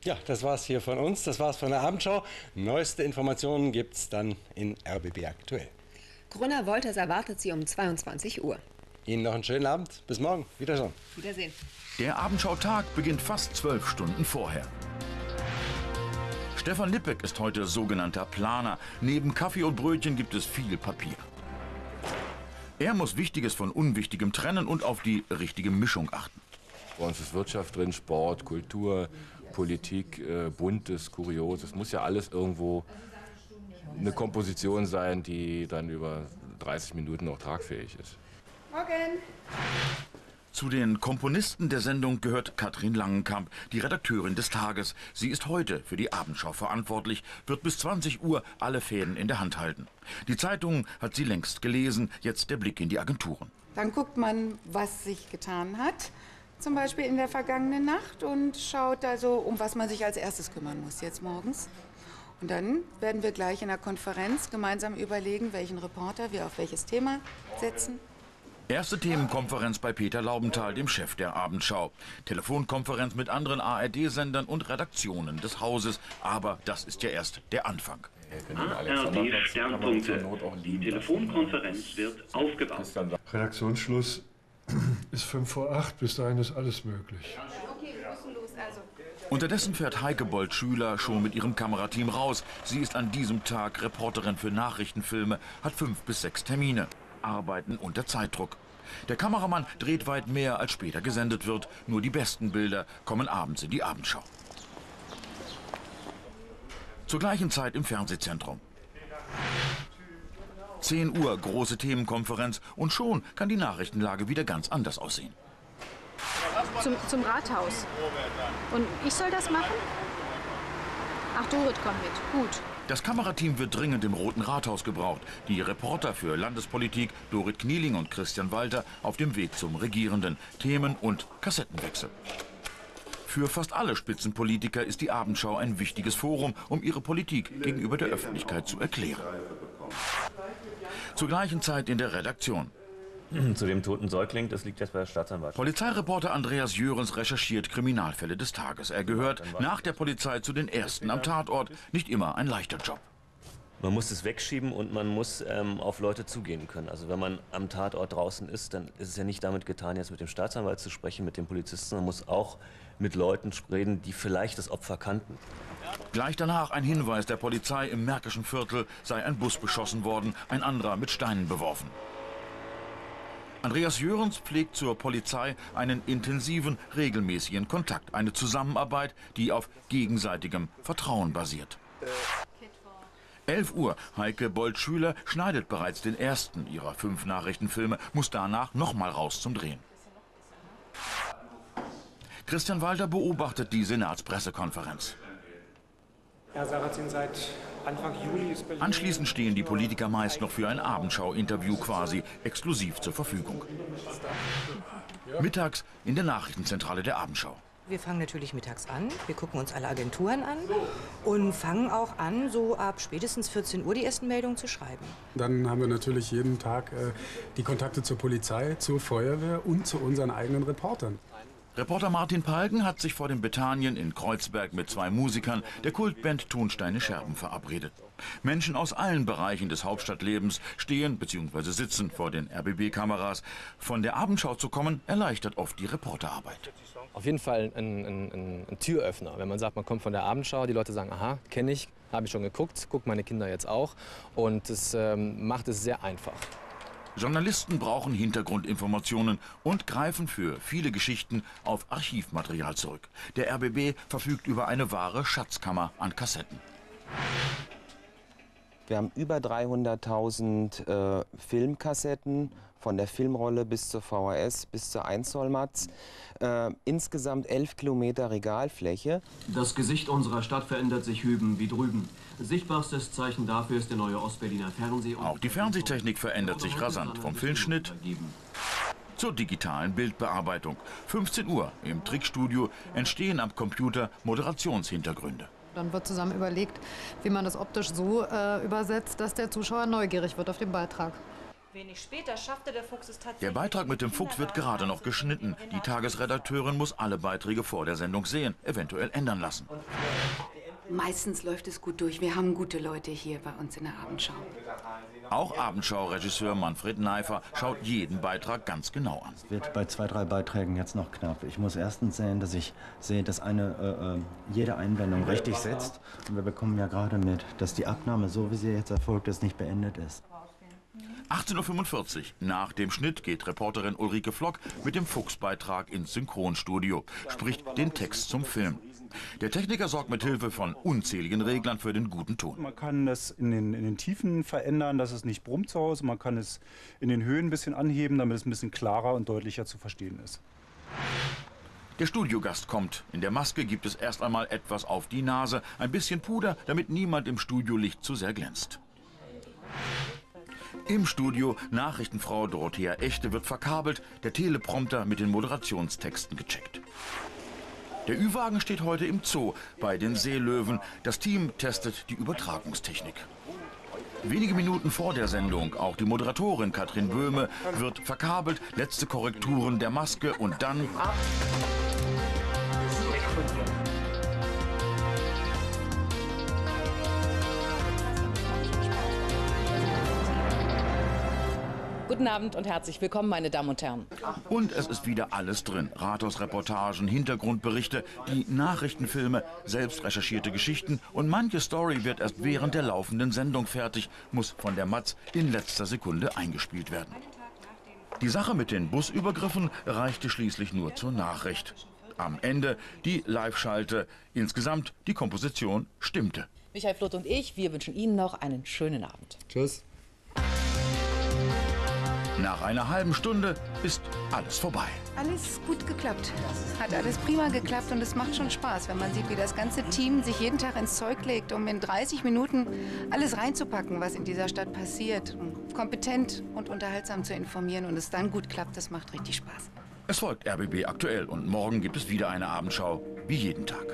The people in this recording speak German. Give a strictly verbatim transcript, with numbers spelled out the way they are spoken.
Ja, das war's hier von uns. Das war's von der Abendschau. Neueste Informationen gibt's dann in R B B aktuell. Grüner Wolters erwartet Sie um zweiundzwanzig Uhr. Ihnen noch einen schönen Abend. Bis morgen. Wiedersehen. Wiedersehen. Der Abendschautag beginnt fast zwölf Stunden vorher. Stefan Lippeck ist heute sogenannter Planer. Neben Kaffee und Brötchen gibt es viel Papier. Er muss Wichtiges von Unwichtigem trennen und auf die richtige Mischung achten. Bei uns ist Wirtschaft drin, Sport, Kultur, Politik, äh, Buntes, Kurios. Es muss ja alles irgendwo eine Komposition sein, die dann über dreißig Minuten noch tragfähig ist. Morgen. Zu den Komponisten der Sendung gehört Katrin Langenkamp, die Redakteurin des Tages. Sie ist heute für die Abendschau verantwortlich, wird bis zwanzig Uhr alle Fäden in der Hand halten. Die Zeitungen hat sie längst gelesen, jetzt der Blick in die Agenturen. Dann guckt man, was sich getan hat, zum Beispiel in der vergangenen Nacht, und schaut also, um was man sich als erstes kümmern muss jetzt morgens. Und dann werden wir gleich in der Konferenz gemeinsam überlegen, welchen Reporter wir auf welches Thema setzen. Erste Themenkonferenz bei Peter Laubenthal, dem Chef der Abendschau. Telefonkonferenz mit anderen A R D-Sendern und Redaktionen des Hauses. Aber das ist ja erst der Anfang. A R D-Sternpunkte. Die Telefonkonferenz wird aufgebaut. Redaktionsschluss ist fünf vor acht. Bis dahin ist alles möglich. Okay, wir müssen los, also. Unterdessen fährt Heike Bold-Schüler schon mit ihrem Kamerateam raus. Sie ist an diesem Tag Reporterin für Nachrichtenfilme, hat fünf bis sechs Termine. Arbeiten unter Zeitdruck. Der Kameramann dreht weit mehr, als später gesendet wird. Nur die besten Bilder kommen abends in die Abendschau. Zur gleichen Zeit im Fernsehzentrum. zehn Uhr, große Themenkonferenz, und schon kann die Nachrichtenlage wieder ganz anders aussehen. Zum, zum Rathaus. Und ich soll das machen? Ach, Dorit kommt mit. Gut. Das Kamerateam wird dringend im Roten Rathaus gebraucht. Die Reporter für Landespolitik, Dorit Knieling und Christian Walter, auf dem Weg zum Regierenden. Themen- und Kassettenwechsel. Für fast alle Spitzenpolitiker ist die Abendschau ein wichtiges Forum, um ihre Politik gegenüber der Öffentlichkeit zu erklären. Zur gleichen Zeit in der Redaktion. Zu dem toten Säugling, das liegt jetzt bei der Staatsanwaltschaft. Polizeireporter Andreas Jörens recherchiert Kriminalfälle des Tages. Er gehört nach der Polizei zu den Ersten am Tatort. Nicht immer ein leichter Job. Man muss es wegschieben und man muss ähm, auf Leute zugehen können. Also wenn man am Tatort draußen ist, dann ist es ja nicht damit getan, jetzt mit dem Staatsanwalt zu sprechen, mit dem Polizisten. Man muss auch mit Leuten reden, die vielleicht das Opfer kannten. Gleich danach ein Hinweis der Polizei: im Märkischen Viertel sei ein Bus beschossen worden, ein anderer mit Steinen beworfen. Andreas Jörens pflegt zur Polizei einen intensiven, regelmäßigen Kontakt. Eine Zusammenarbeit, die auf gegenseitigem Vertrauen basiert. elf Uhr. Heike Bold-Schüler schneidet bereits den ersten ihrer fünf Nachrichtenfilme, muss danach nochmal raus zum Drehen. Christian Walter beobachtet die Senatspressekonferenz. Herr Sarrazin, seit Anfang Juli ist Berlin... Anschließend stehen die Politiker meist noch für ein Abendschau-Interview quasi exklusiv zur Verfügung. Mittags in der Nachrichtenzentrale der Abendschau. Wir fangen natürlich mittags an, wir gucken uns alle Agenturen an und fangen auch an, so ab spätestens vierzehn Uhr die ersten Meldungen zu schreiben. Dann haben wir natürlich jeden Tag äh, die Kontakte zur Polizei, zur Feuerwehr und zu unseren eigenen Reportern. Reporter Martin Palgen hat sich vor dem Bethanien in Kreuzberg mit zwei Musikern der Kultband Tonsteine Scherben verabredet. Menschen aus allen Bereichen des Hauptstadtlebens stehen bzw. sitzen vor den R B B-Kameras. Von der Abendschau zu kommen, erleichtert oft die Reporterarbeit. Auf jeden Fall ein, ein, ein Türöffner, wenn man sagt, man kommt von der Abendschau, die Leute sagen, aha, kenne ich, habe ich schon geguckt, gucken meine Kinder jetzt auch, und das ähm, macht es sehr einfach. Journalisten brauchen Hintergrundinformationen und greifen für viele Geschichten auf Archivmaterial zurück. Der R B B verfügt über eine wahre Schatzkammer an Kassetten. Wir haben über dreihunderttausend äh, Filmkassetten, von der Filmrolle bis zur V H S, bis zur eins Zoll Matz. Äh, insgesamt elf Kilometer Regalfläche. Das Gesicht unserer Stadt verändert sich hüben wie drüben. Sichtbarstes Zeichen dafür ist der neue Ostberliner Fernseh. Auch die Fernsehtechnik verändert sich rasant, vom Filmschnitt zur digitalen Bildbearbeitung. fünfzehn Uhr im Trickstudio entstehen am Computer Moderationshintergründe. Dann wird zusammen überlegt, wie man das optisch so äh, übersetzt, dass der Zuschauer neugierig wird auf den Beitrag. Wenig später schaffte der Fuchs es tatsächlich. Der Beitrag mit dem Fuchs wird gerade noch geschnitten. Die Tagesredakteurin muss alle Beiträge vor der Sendung sehen, eventuell ändern lassen. Meistens läuft es gut durch. Wir haben gute Leute hier bei uns in der Abendschau. Auch Abendschau-Regisseur Manfred Neifer schaut jeden Beitrag ganz genau an. Es wird bei zwei, drei Beiträgen jetzt noch knapp. Ich muss erstens sehen, dass ich sehe, dass eine, äh, jede Einblendung richtig setzt. Und wir bekommen ja gerade mit, dass die Abnahme, so wie sie jetzt erfolgt ist, nicht beendet ist. achtzehn Uhr fünfundvierzig. Nach dem Schnitt geht Reporterin Ulrike Flock mit dem Fuchsbeitrag ins Synchronstudio, spricht den Text zum Film. Der Techniker sorgt mit Hilfe von unzähligen Reglern für den guten Ton. Man kann das in den, in den Tiefen verändern, dass es nicht brummt zu Hause. Man kann es in den Höhen ein bisschen anheben, damit es ein bisschen klarer und deutlicher zu verstehen ist. Der Studiogast kommt. In der Maske gibt es erst einmal etwas auf die Nase, ein bisschen Puder, damit niemand im Studiolicht zu sehr glänzt. Im Studio Nachrichtenfrau Dorothea Echte wird verkabelt, der Teleprompter mit den Moderationstexten gecheckt. Der Ü-Wagen steht heute im Zoo bei den Seelöwen. Das Team testet die Übertragungstechnik. Wenige Minuten vor der Sendung, auch die Moderatorin Katrin Böhme wird verkabelt, letzte Korrekturen der Maske und dann... Guten Abend und herzlich willkommen, meine Damen und Herren. Und es ist wieder alles drin. Rathausreportagen, Hintergrundberichte, die Nachrichtenfilme, selbst recherchierte Geschichten und manche Story wird erst während der laufenden Sendung fertig, muss von der Matz in letzter Sekunde eingespielt werden. Die Sache mit den Busübergriffen reichte schließlich nur zur Nachricht. Am Ende die Live-Schalte. Insgesamt die Komposition stimmte. Michael Floth und ich, wir wünschen Ihnen noch einen schönen Abend. Tschüss. Nach einer halben Stunde ist alles vorbei. Alles gut geklappt. Hat alles prima geklappt und es macht schon Spaß, wenn man sieht, wie das ganze Team sich jeden Tag ins Zeug legt, um in dreißig Minuten alles reinzupacken, was in dieser Stadt passiert. Um kompetent und unterhaltsam zu informieren und es dann gut klappt, das macht richtig Spaß. Es folgt R B B aktuell und morgen gibt es wieder eine Abendschau, wie jeden Tag.